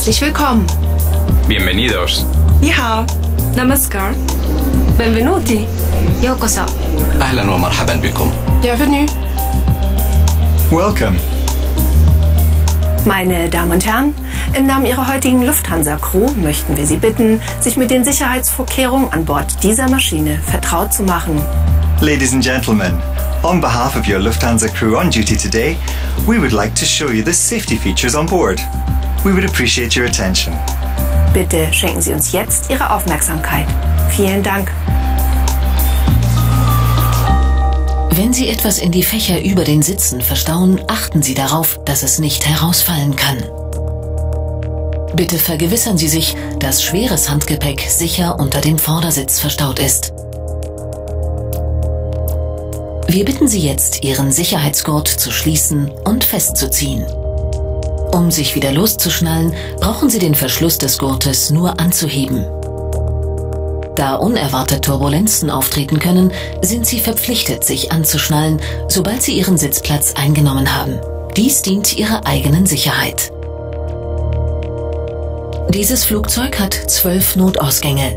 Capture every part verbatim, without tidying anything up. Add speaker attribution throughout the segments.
Speaker 1: Herzlich willkommen.
Speaker 2: Bienvenidos.
Speaker 3: Ni hao.
Speaker 1: Namaskar.
Speaker 3: Benvenuti.
Speaker 1: Yokoso.
Speaker 4: أهلا ومرحبا بكم.
Speaker 1: Bienvenue.
Speaker 2: Welcome.
Speaker 3: Meine Damen und Herren, im Namen Ihrer heutigen Lufthansa-Crew möchten wir Sie bitten, sich mit den Sicherheitsvorkehrungen an Bord dieser Maschine vertraut zu machen.
Speaker 5: Ladies and gentlemen, on behalf of your Lufthansa crew on duty today, we would like to show you the safety features on board. We would appreciate your attention.
Speaker 3: Bitte schenken Sie uns jetzt Ihre Aufmerksamkeit. Vielen Dank.
Speaker 6: Wenn Sie etwas in die Fächer über den Sitzen verstauen, achten Sie darauf, dass es nicht herausfallen kann. Bitte vergewissern Sie sich, dass schweres Handgepäck sicher unter dem Vordersitz verstaut ist. Wir bitten Sie jetzt, Ihren Sicherheitsgurt zu schließen und festzuziehen. Um sich wieder loszuschnallen, brauchen Sie den Verschluss des Gurtes nur anzuheben. Da unerwartet Turbulenzen auftreten können, sind Sie verpflichtet, sich anzuschnallen, sobald Sie Ihren Sitzplatz eingenommen haben. Dies dient Ihrer eigenen Sicherheit. Dieses Flugzeug hat zwölf Notausgänge.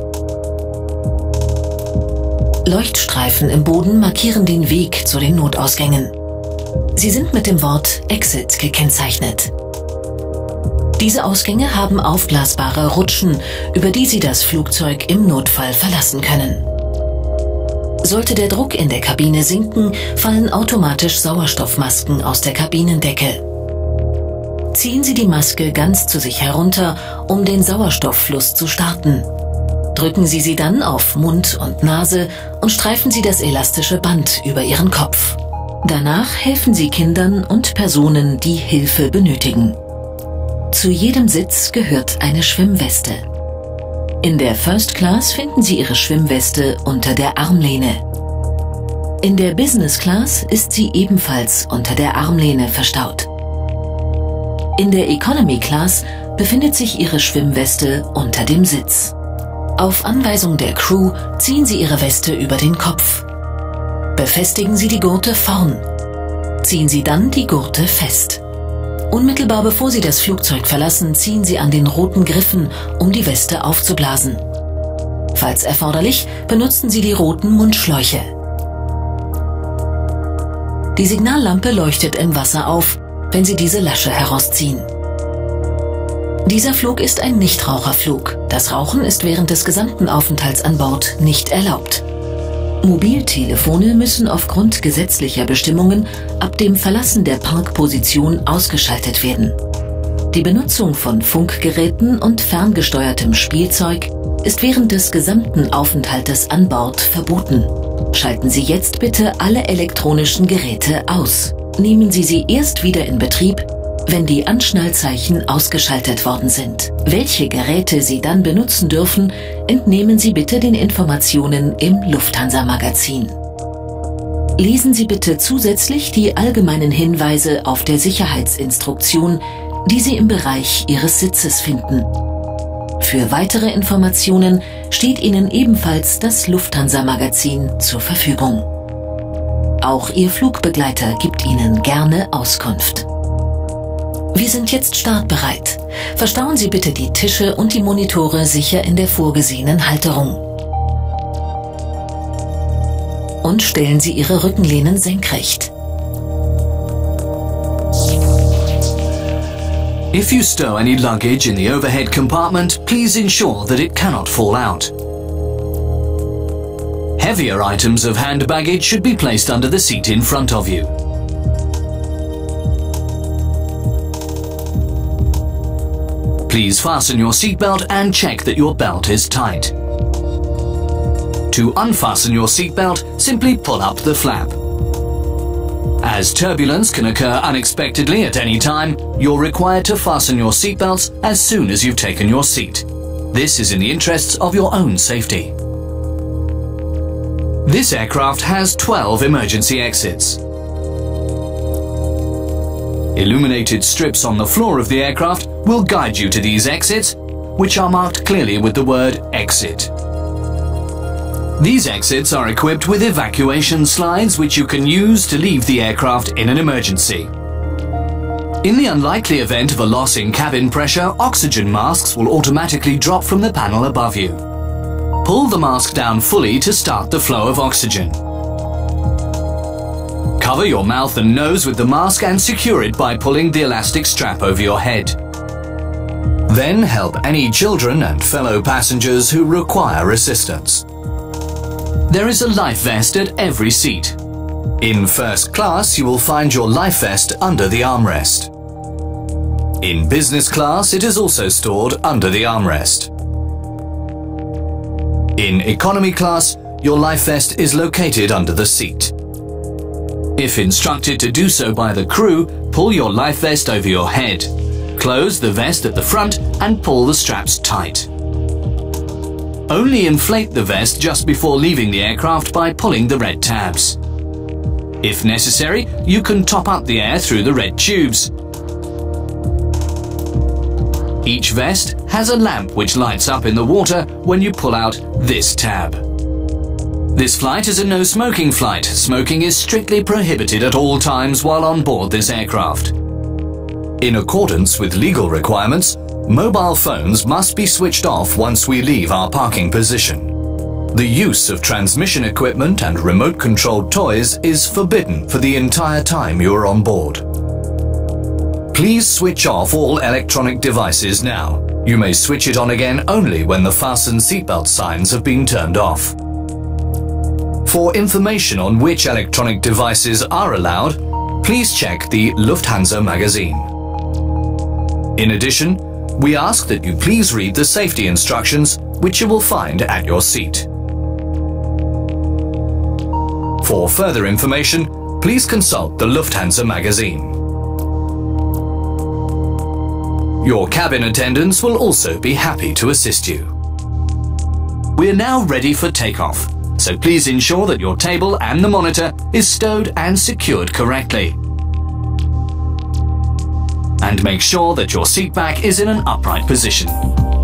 Speaker 6: Leuchtstreifen im Boden markieren den Weg zu den Notausgängen. Sie sind mit dem Wort Exit gekennzeichnet. Diese Ausgänge haben aufblasbare Rutschen, über die Sie das Flugzeug im Notfall verlassen können. Sollte der Druck in der Kabine sinken, fallen automatisch Sauerstoffmasken aus der Kabinendecke. Ziehen Sie die Maske ganz zu sich herunter, um den Sauerstofffluss zu starten. Drücken Sie sie dann auf Mund und Nase und streifen Sie das elastische Band über Ihren Kopf. Danach helfen Sie Kindern und Personen, die Hilfe benötigen. Zu jedem Sitz gehört eine Schwimmweste. In der First Class finden Sie Ihre Schwimmweste unter der Armlehne. In der Business Class ist sie ebenfalls unter der Armlehne verstaut. In der Economy Class befindet sich Ihre Schwimmweste unter dem Sitz. Auf Anweisung der Crew ziehen Sie Ihre Weste über den Kopf. Befestigen Sie die Gurte vorn. Ziehen Sie dann die Gurte fest. Unmittelbar bevor Sie das Flugzeug verlassen, ziehen Sie an den roten Griffen, um die Weste aufzublasen. Falls erforderlich, benutzen Sie die roten Mundschläuche. Die Signallampe leuchtet im Wasser auf, wenn Sie diese Lasche herausziehen. Dieser Flug ist ein Nichtraucherflug. Das Rauchen ist während des gesamten Aufenthalts an Bord nicht erlaubt. Mobiltelefone müssen aufgrund gesetzlicher Bestimmungen ab dem Verlassen der Parkposition ausgeschaltet werden. Die Benutzung von Funkgeräten und ferngesteuertem Spielzeug ist während des gesamten Aufenthaltes an Bord verboten. Schalten Sie jetzt bitte alle elektronischen Geräte aus. Nehmen Sie sie erst wieder in Betrieb, wenn die Anschnallzeichen ausgeschaltet worden sind. Welche Geräte Sie dann benutzen dürfen, entnehmen Sie bitte den Informationen im Lufthansa-Magazin. Lesen Sie bitte zusätzlich die allgemeinen Hinweise auf der Sicherheitsinstruktion, die Sie im Bereich Ihres Sitzes finden. Für weitere Informationen steht Ihnen ebenfalls das Lufthansa-Magazin zur Verfügung. Auch Ihr Flugbegleiter gibt Ihnen gerne Auskunft. Wir sind jetzt startbereit. Verstauen Sie bitte die Tische und die Monitore sicher in der vorgesehenen Halterung. Und stellen Sie Ihre Rückenlehnen senkrecht.
Speaker 7: If you stow any luggage in the overhead compartment, please ensure that it cannot fall out. Heavier items of hand baggage should be placed under the seat in front of you. Please fasten your seatbelt and check that your belt is tight. To unfasten your seatbelt, simply pull up the flap. As turbulence can occur unexpectedly at any time, you're required to fasten your seatbelts as soon as you've taken your seat. This is in the interests of your own safety. This aircraft has twelve emergency exits. Illuminated strips on the floor of the aircraft will guide you to these exits, which are marked clearly with the word exit. These exits are equipped with evacuation slides which you can use to leave the aircraft in an emergency. In the unlikely event of a loss in cabin pressure, oxygen masks will automatically drop from the panel above you. Pull the mask down fully to start the flow of oxygen. Cover your mouth and nose with the mask and secure it by pulling the elastic strap over your head. Then help any children and fellow passengers who require assistance. There is a life vest at every seat. In first class, you will find your life vest under the armrest. In business class, it is also stored under the armrest. In economy class, your life vest is located under the seat. If instructed to do so by the crew, pull your life vest over your head. Close the vest at the front and pull the straps tight. Only inflate the vest just before leaving the aircraft by pulling the red tabs. If necessary, you can top up the air through the red tubes. Each vest has a lamp which lights up in the water when you pull out this tab. This flight is a no-smoking flight. Smoking is strictly prohibited at all times while on board this aircraft. In accordance with legal requirements, mobile phones must be switched off once we leave our parking position. The use of transmission equipment and remote-controlled toys is forbidden for the entire time you are on board. Please switch off all electronic devices now. You may switch it on again only when the fasten seatbelt signs have been turned off. For information on which electronic devices are allowed, please check the Lufthansa magazine. In addition, we ask that you please read the safety instructions, which you will find at your seat. For further information, please consult the Lufthansa magazine. Your cabin attendants will also be happy to assist you. We're now ready for takeoff, so please ensure that your table and the monitor is stowed and secured correctly. And make sure that your seat back is in an upright position.